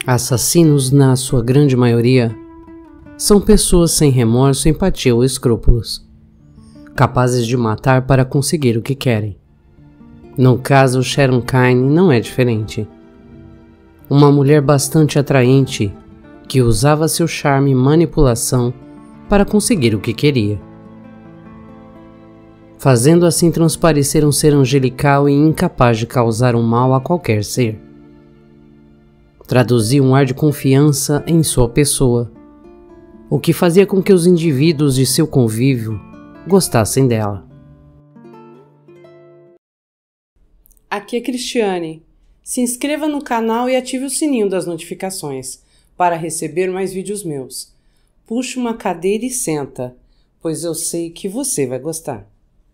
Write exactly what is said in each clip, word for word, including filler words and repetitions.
Assassinos, na sua grande maioria, são pessoas sem remorso, empatia ou escrúpulos, capazes de matar para conseguir o que querem. No caso, Sharon Kane não é diferente. Uma mulher bastante atraente que usava seu charme e manipulação para conseguir o que queria, fazendo assim transparecer um ser angelical e incapaz de causar um mal a qualquer ser. Traduzia um ar de confiança em sua pessoa, o que fazia com que os indivíduos de seu convívio gostassem dela. Aqui é Cristiane. Se inscreva no canal e ative o sininho das notificações para receber mais vídeos meus. Puxe uma cadeira e senta, pois eu sei que você vai gostar.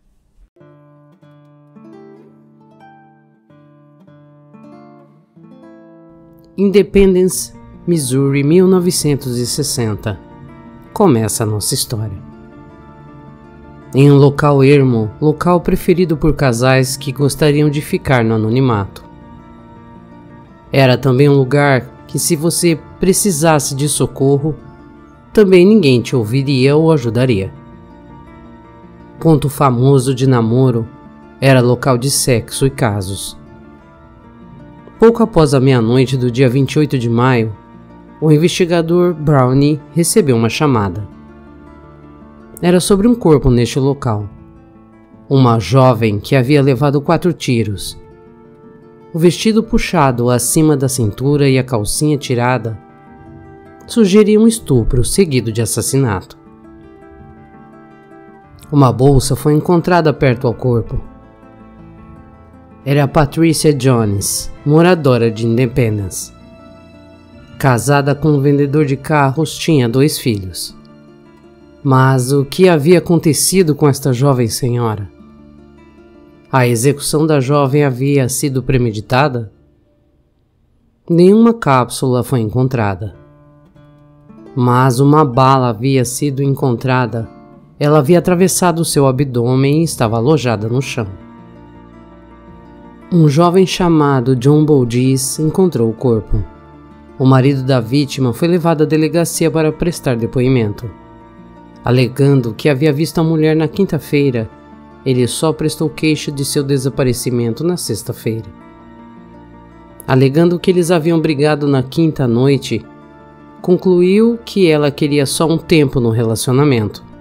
Independence, Missouri, mil novecentos e sessenta. Começa a nossa história. Em um local ermo, local preferido por casais que gostariam de ficar no anonimato. Era também um lugar que, se você precisasse de socorro, também ninguém te ouviria ou ajudaria. Ponto famoso de namoro, era local de sexo e casos. Pouco após a meia-noite do dia vinte e oito de maio, o investigador Brownie recebeu uma chamada. Era sobre um corpo neste local. Uma jovem que havia levado quatro tiros. O vestido puxado acima da cintura e a calcinha tirada sugeriam um estupro seguido de assassinato. Uma bolsa foi encontrada perto ao corpo. Era a Patricia Jones, moradora de Independence. Casada com um vendedor de carros, tinha dois filhos. Mas o que havia acontecido com esta jovem senhora? A execução da jovem havia sido premeditada? Nenhuma cápsula foi encontrada. Mas uma bala havia sido encontrada. Ela havia atravessado seu abdômen e estava alojada no chão. Um jovem chamado John Bowdies encontrou o corpo. O marido da vítima foi levado à delegacia para prestar depoimento. Alegando que havia visto a mulher na quinta-feira, ele só prestou queixa de seu desaparecimento na sexta-feira. Alegando que eles haviam brigado na quinta noite, concluiu que ela queria só um tempo no relacionamento.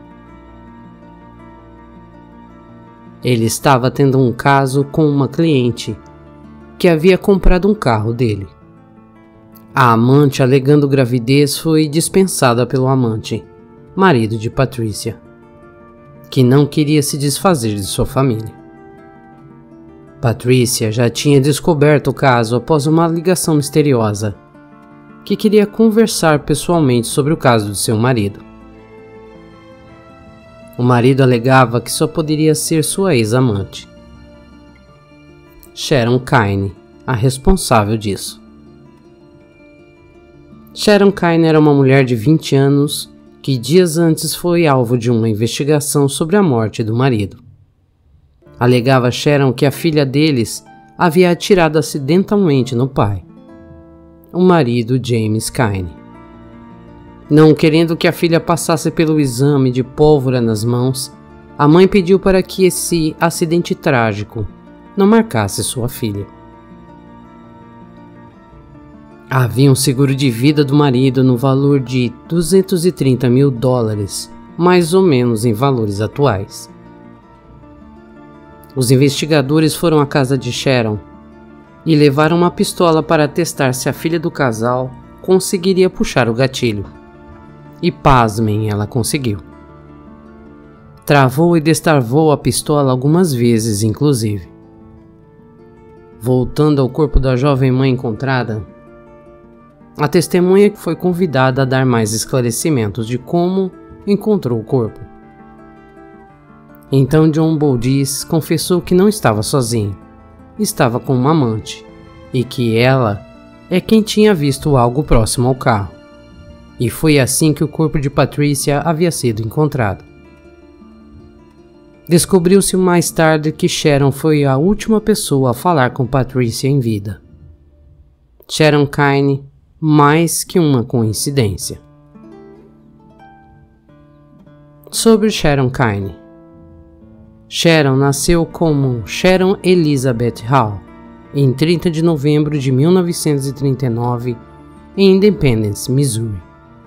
Ele estava tendo um caso com uma cliente que havia comprado um carro dele. A amante, alegando gravidez, foi dispensada pelo amante, marido de Patricia, que não queria se desfazer de sua família. Patricia já tinha descoberto o caso após uma ligação misteriosa, que queria conversar pessoalmente sobre o caso de seu marido. O marido alegava que só poderia ser sua ex-amante, Sharon Kane, a responsável disso. Sharon Kane era uma mulher de vinte anos que dias antes foi alvo de uma investigação sobre a morte do marido. Alegava Sharon que a filha deles havia atirado acidentalmente no pai, o marido James Kane. Não querendo que a filha passasse pelo exame de pólvora nas mãos, a mãe pediu para que esse acidente trágico não marcasse sua filha. Havia um seguro de vida do marido no valor de duzentos e trinta mil dólares, mais ou menos em valores atuais. Os investigadores foram à casa de Sharon e levaram uma pistola para testar se a filha do casal conseguiria puxar o gatilho. E pasmem, ela conseguiu. Travou e destravou a pistola algumas vezes, inclusive. Voltando ao corpo da jovem mãe encontrada, a testemunha que foi convidada a dar mais esclarecimentos de como encontrou o corpo. Então John Bowdies confessou que não estava sozinho, estava com uma amante, e que ela é quem tinha visto algo próximo ao carro. E foi assim que o corpo de Patricia havia sido encontrado. Descobriu-se mais tarde que Sharon foi a última pessoa a falar com Patricia em vida. Sharon Kane mais que uma coincidência. Sobre Sharon Kine. Sharon nasceu como Sharon Elizabeth Hall em trinta de novembro de mil novecentos e trinta e nove em Independence, Missouri.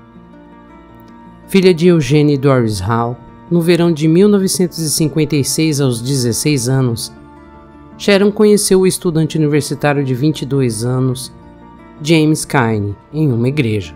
Filha de Eugene Doris Hall, no verão de mil novecentos e cinquenta e seis, aos dezesseis anos, Sharon conheceu o estudante universitário de vinte e dois anos, James Kine, em uma igreja.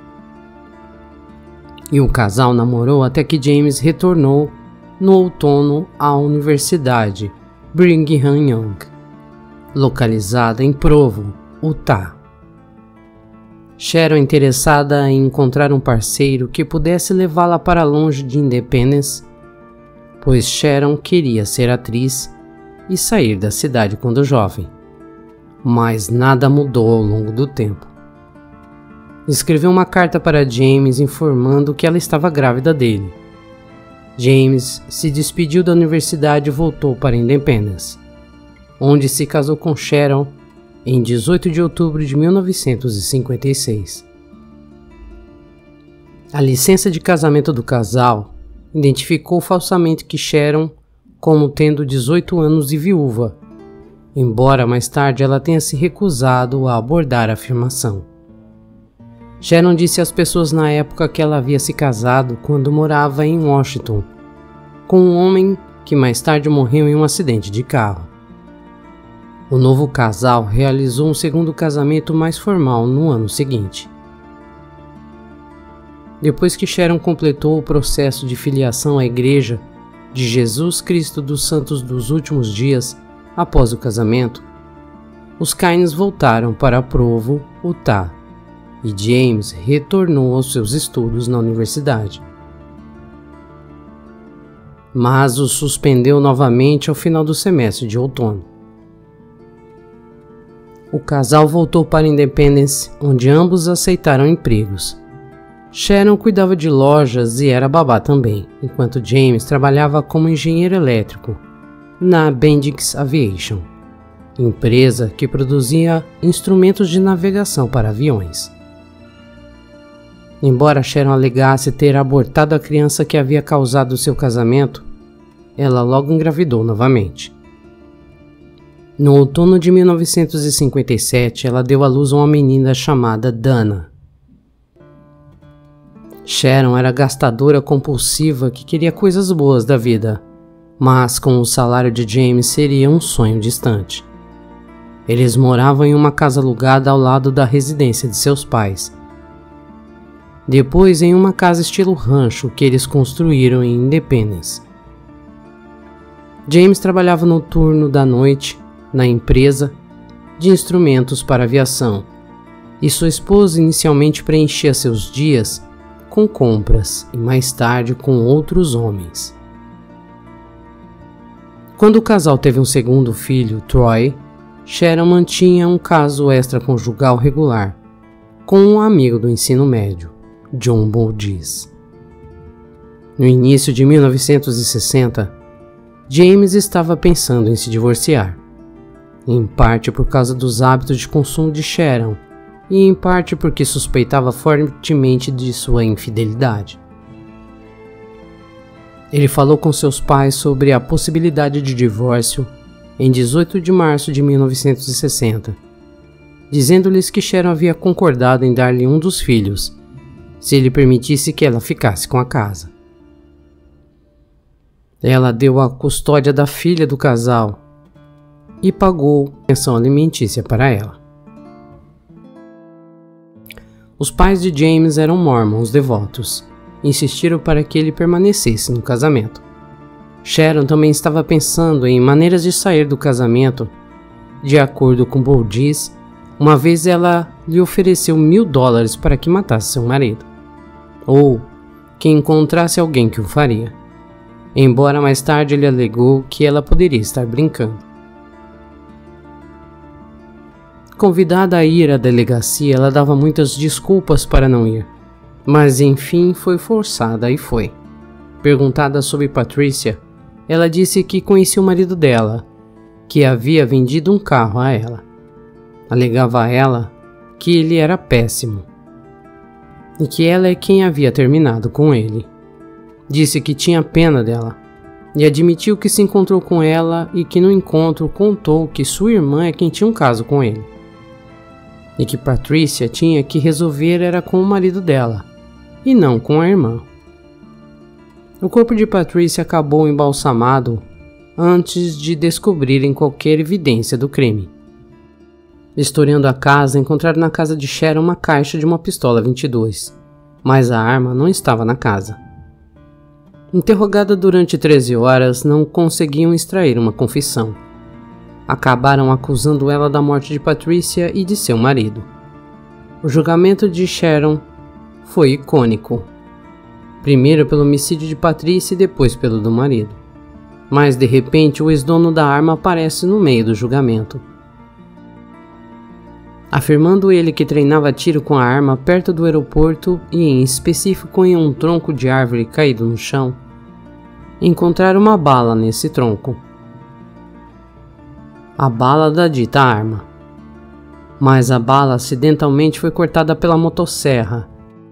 E o casal namorou até que James retornou no outono à Universidade Brigham Young, localizada em Provo, Utah. Sharon, interessada em encontrar um parceiro que pudesse levá-la para longe de Independence, pois Sharon queria ser atriz e sair da cidade quando jovem. Mas nada mudou ao longo do tempo. Escreveu uma carta para James informando que ela estava grávida dele. James se despediu da universidade e voltou para Independence, onde se casou com Sharon em dezoito de outubro de mil novecentos e cinquenta e seis. A licença de casamento do casal identificou falsamente que Sharon como tendo dezoito anos e viúva, embora mais tarde ela tenha se recusado a abordar a afirmação. Sharon disse às pessoas na época que ela havia se casado quando morava em Washington, com um homem que mais tarde morreu em um acidente de carro. O novo casal realizou um segundo casamento mais formal no ano seguinte. Depois que Sharon completou o processo de filiação à Igreja de Jesus Cristo dos Santos dos Últimos Dias após o casamento, os Kines voltaram para Provo, Utah, e James retornou aos seus estudos na universidade. Mas os suspendeu novamente ao final do semestre de outono. O casal voltou para Independence, onde ambos aceitaram empregos. Sharon cuidava de lojas e era babá também, enquanto James trabalhava como engenheiro elétrico na Bendix Aviation, empresa que produzia instrumentos de navegação para aviões. Embora Sharon alegasse ter abortado a criança que havia causado seu casamento, ela logo engravidou novamente. No outono de mil novecentos e cinquenta e sete, ela deu à luz a uma menina chamada Dana. Sharon era gastadora compulsiva que queria coisas boas da vida, mas com o salário de James seria um sonho distante. Eles moravam em uma casa alugada ao lado da residência de seus pais. Depois em uma casa estilo rancho que eles construíram em Independence. James trabalhava no turno da noite na empresa de instrumentos para aviação, e sua esposa inicialmente preenchia seus dias com compras e mais tarde com outros homens. Quando o casal teve um segundo filho, Troy, Sharon mantinha um caso extraconjugal regular com um amigo do ensino médio, John Bowdies. No início de mil novecentos e sessenta, James estava pensando em se divorciar, em parte por causa dos hábitos de consumo de Sharon e em parte porque suspeitava fortemente de sua infidelidade. Ele falou com seus pais sobre a possibilidade de divórcio em dezoito de março de mil novecentos e sessenta, dizendo-lhes que Sharon havia concordado em dar-lhe um dos filhos, se ele permitisse que ela ficasse com a casa. Ela deu a custódia da filha do casal e pagou pensão alimentícia para ela. Os pais de James eram mormons devotos e insistiram para que ele permanecesse no casamento. Sharon também estava pensando em maneiras de sair do casamento. De acordo com Bowdies, uma vez ela lhe ofereceu mil dólares para que matasse seu marido, ou que encontrasse alguém que o faria, embora mais tarde ele alegou que ela poderia estar brincando. Convidada a ir à delegacia, ela dava muitas desculpas para não ir, mas enfim foi forçada e foi. Perguntada sobre Patricia, ela disse que conhecia o marido dela, que havia vendido um carro a ela. Alegava a ela que ele era péssimo e que ela é quem havia terminado com ele. Disse que tinha pena dela e admitiu que se encontrou com ela e que no encontro contou que sua irmã é quem tinha um caso com ele e que Patricia tinha que resolver era com o marido dela e não com a irmã. O corpo de Patricia acabou embalsamado antes de descobrirem qualquer evidência do crime. Vistoriando a casa, encontraram na casa de Sharon uma caixa de uma pistola vinte e dois, mas a arma não estava na casa. Interrogada durante treze horas, não conseguiam extrair uma confissão. Acabaram acusando ela da morte de Patricia e de seu marido. O julgamento de Sharon foi icônico. Primeiro pelo homicídio de Patricia e depois pelo do marido. Mas de repente o ex-dono da arma aparece no meio do julgamento, afirmando ele que treinava tiro com a arma perto do aeroporto e, em específico, em um tronco de árvore caído no chão, encontraram uma bala nesse tronco. A bala da dita arma. Mas a bala acidentalmente foi cortada pela motosserra.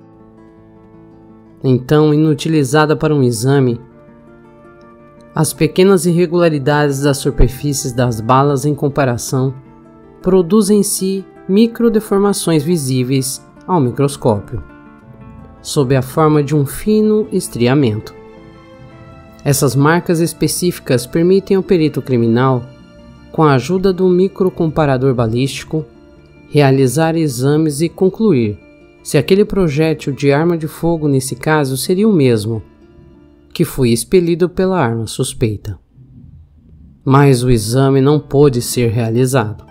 Então, inutilizada para um exame, as pequenas irregularidades das superfícies das balas em comparação produzem em si microdeformações visíveis ao microscópio, sob a forma de um fino estriamento. Essas marcas específicas permitem ao perito criminal, com a ajuda do microcomparador balístico, realizar exames e concluir se aquele projétil de arma de fogo nesse caso seria o mesmo que foi expelido pela arma suspeita. Mas o exame não pôde ser realizado.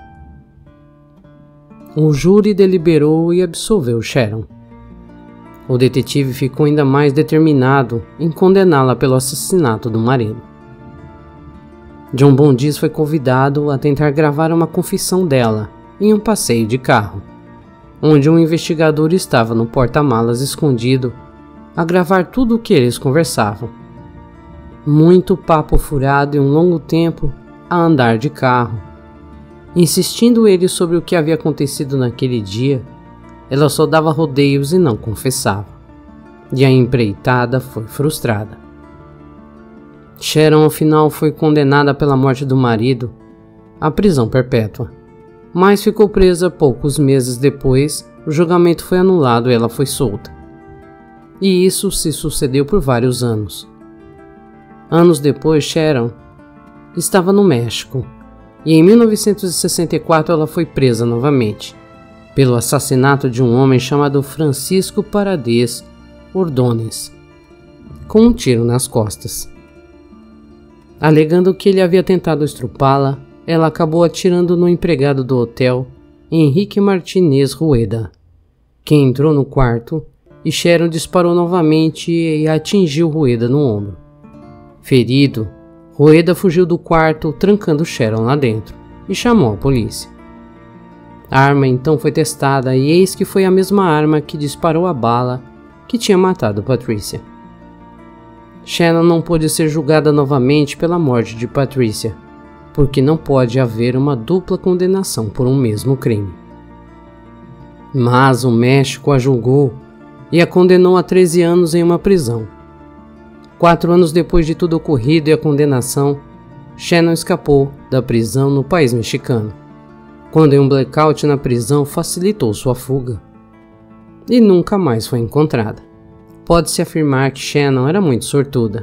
O júri deliberou e absolveu Sharon. O detetive ficou ainda mais determinado em condená-la pelo assassinato do marido. John Bondiz foi convidado a tentar gravar uma confissão dela em um passeio de carro, onde um investigador estava no porta-malas escondido a gravar tudo o que eles conversavam. Muito papo furado e um longo tempo a andar de carro. Insistindo ele sobre o que havia acontecido naquele dia, ela só dava rodeios e não confessava. E a empreitada foi frustrada. Sharon, ao final, foi condenada pela morte do marido à prisão perpétua, mas ficou presa poucos meses depois. O julgamento foi anulado e ela foi solta. E isso se sucedeu por vários anos. Anos depois, Sharon estava no México, e em mil novecentos e sessenta e quatro ela foi presa novamente, pelo assassinato de um homem chamado Francisco Paradés Ordóñez, com um tiro nas costas. Alegando que ele havia tentado estrupá-la, ela acabou atirando no empregado do hotel, Henrique Martinez Rueda, que entrou no quarto, e Sharon disparou novamente e atingiu Rueda no ombro. Ferido, Rueda fugiu do quarto, trancando Sharon lá dentro, e chamou a polícia. A arma então foi testada e eis que foi a mesma arma que disparou a bala que tinha matado Patricia. Sharon não pôde ser julgada novamente pela morte de Patricia, porque não pode haver uma dupla condenação por um mesmo crime. Mas o México a julgou e a condenou a treze anos em uma prisão. Quatro anos depois de tudo ocorrido e a condenação, Sharon escapou da prisão no país mexicano, quando em um blackout na prisão facilitou sua fuga. E nunca mais foi encontrada. Pode-se afirmar que Sharon era muito sortuda.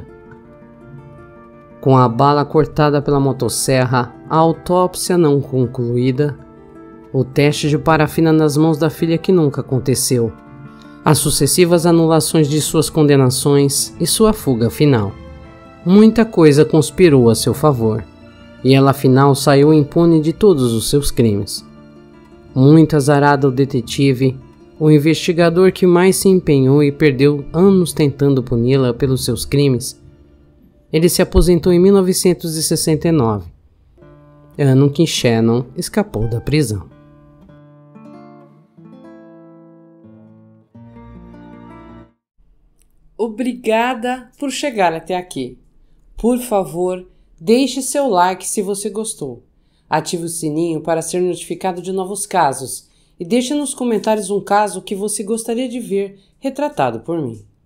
Com a bala cortada pela motosserra, a autópsia não concluída, o teste de parafina nas mãos da filha que nunca aconteceu, as sucessivas anulações de suas condenações e sua fuga final. Muita coisa conspirou a seu favor, e ela afinal saiu impune de todos os seus crimes. Muito azarado o detetive, o investigador que mais se empenhou e perdeu anos tentando puni-la pelos seus crimes. Ele se aposentou em mil novecentos e sessenta e nove, ano que Sharon escapou da prisão. Obrigada por chegar até aqui. Por favor, deixe seu like se você gostou. Ative o sininho para ser notificado de novos casos e deixe nos comentários um caso que você gostaria de ver retratado por mim.